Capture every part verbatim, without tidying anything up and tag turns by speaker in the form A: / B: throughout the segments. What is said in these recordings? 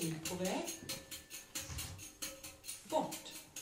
A: vi på väg? Bort.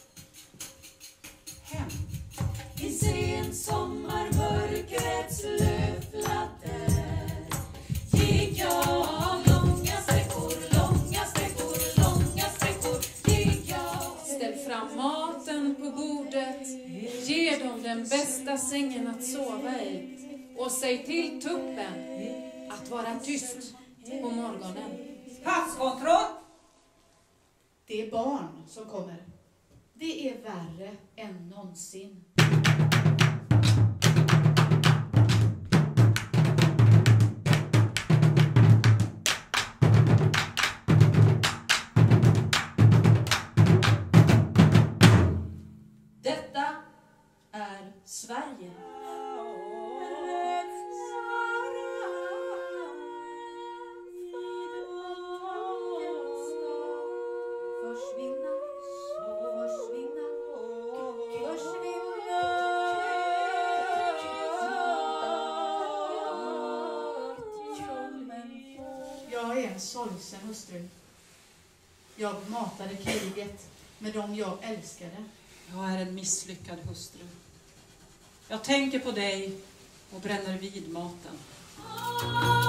A: Hem.
B: I sen sommarmörkrets lövfladder gick jag långa sträckor, långa sträckor, långa sträckor gick jag.
C: Ställ fram maten på bordet, ge dem den bästa sängen att sova i och säg till tuppen att vara tyst på morgonen.
A: Passkontroll!
D: Det är barn som kommer. Det är värre än någonsin.
C: Detta är Sverige.
B: Försvinna, försvinna, försvinna.
D: Jag är en sorgsen hustru. Jag matade kriget med dem jag älskade.
A: Jag är en misslyckad hustru. Jag tänker på dig och bränner vid maten.